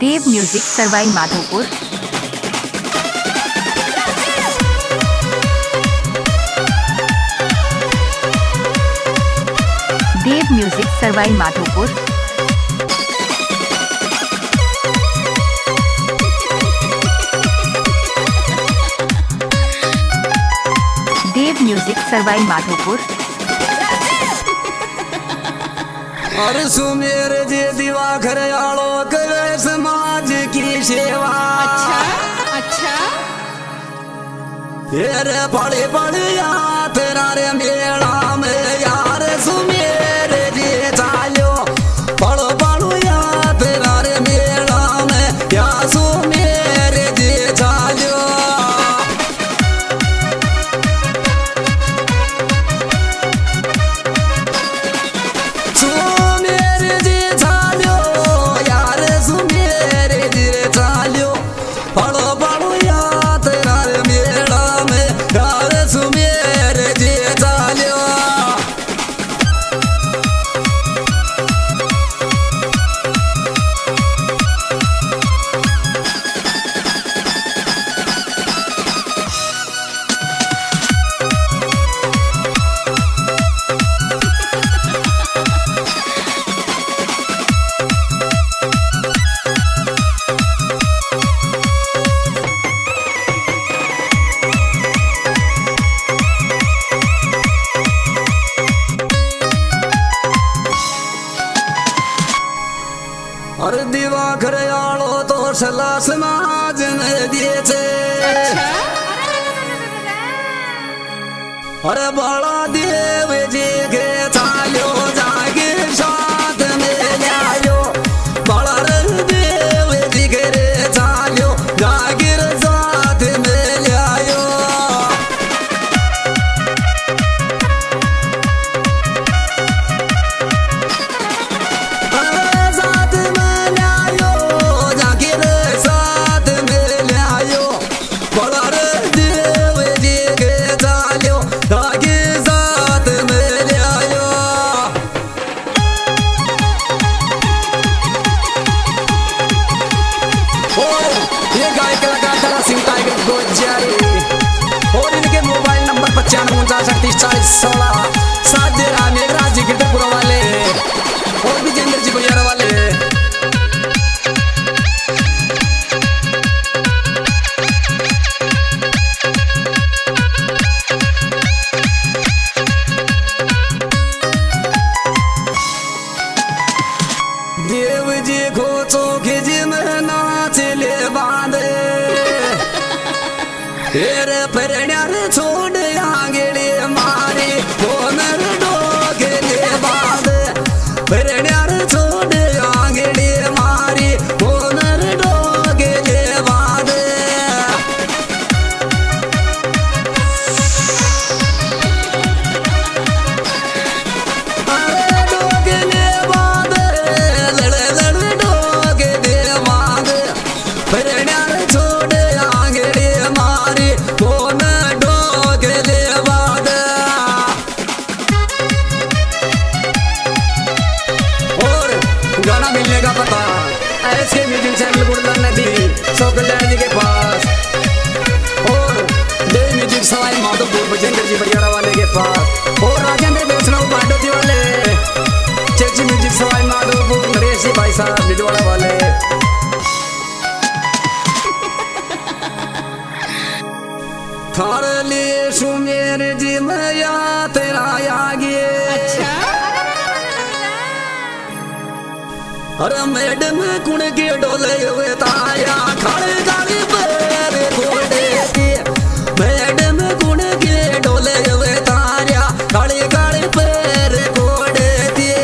देव music Sarwai Madhopur. Dev music Sarwai Madhopur. Dev music Sarwai Madhopur. और सुमेर जे दिवाकर आलो करे समाज की सेवा। अच्छा अच्छा तेरे बड़े बड़े हाथ रे मेला में यार सुमेर जे चालो बड़ो बड़ो याद रे मेला में या सुमेर जे चालो। और दिवाकर आलो तो सला समाज ने दिए छे। अच्छा अरे बड़ा देव जी के चालो जागे साथ में लायो बड़ा देव जी के रे चालो जागिर साथ में लायो। और इनके मोबाइल नंबर 9549384016 साधेरा मेघराज जी गिरपुरा वाले और विजेंद्र जी गुलियारा वाले। देव जी को चौकी जी में नाच ले बांधे तेरे परण्यार छोड़ आंगड़ी मारी कोनर डोगले बाद परण्यार छोड़ आंगड़ी मारी कोनर डोगले बाद। अरे डोगले बाद लड़ लड़ डोगले बाद परण्यार छोड़ आंगड़ी मारी कौन डोगले बाद। और गाना मिलने का पता ऐसे म्यूजिक चैनल गुड़ला नदी सौ कल्याण जी के पास और देव म्यूजिक सवाई माधोपुर विजेंद्र जी बरियारा वाले के पास और राजेंद्र वैष्णव पांडोती वाले चेची म्यूजिक सवाई माधोपुर नरेश जी भाई साहब बिजवाड़ा वाले। थारे लिए सुमेर जी मैया तेरा आगे। अच्छा अरे मैडम कुण के डोले हुए ताया खड़े गाड़ी पर घोड़े के मैडम कुण के डोले हुए ताया खड़े गाड़ी पर घोड़े के।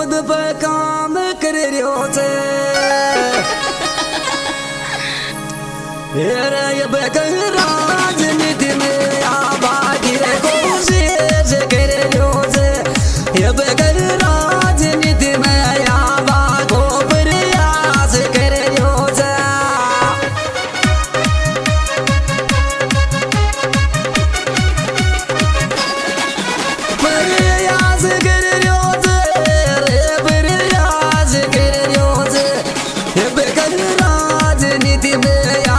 पद पे काम कर रियो छे ये बेकर राजनीति में आबादी रे कोशिश कर रियो छे ये बेकर राजनीति में आबाद को प्रयास कर रियो छे प्रयास कर रियो छे रे प्रयास कर रियो छे ये बेकर राजनीति में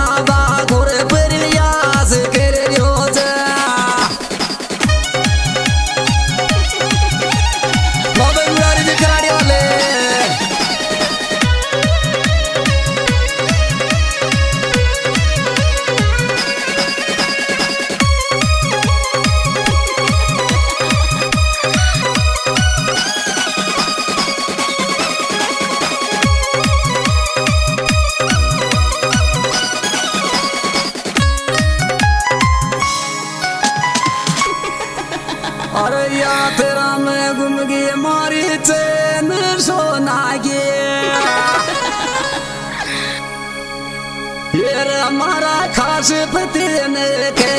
अरे यात्रा में घूम गई मारी चैन सोना गे ये हमारा खास पति ने